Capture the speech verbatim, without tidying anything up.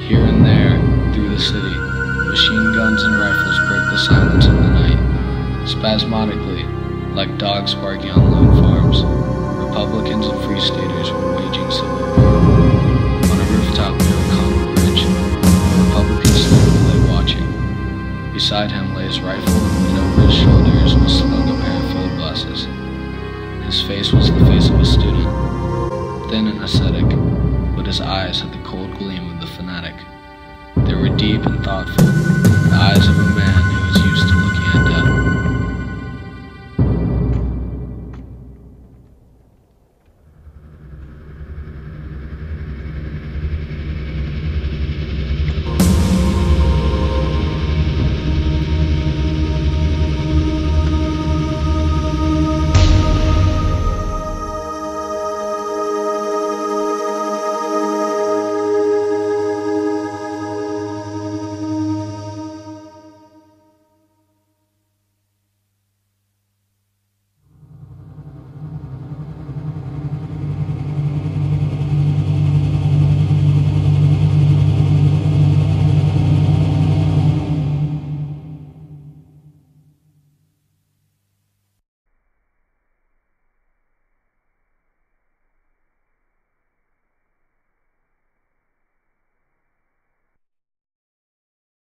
Here and there, through the city, machine guns and rifles broke the silence of the night. Spasmodically, like dogs barking on lone farms, Republicans and Free Staters were waging civil war. On a rooftop near O'Connell Bridge, a Republican soldier lay watching. Beside him lay his rifle, and over his shoulders was slung a pair of field glasses. His face was the face of a student, thin and ascetic, but his eyes had the cold gleam of the fanatic. They were deep and thoughtful, the eyes of a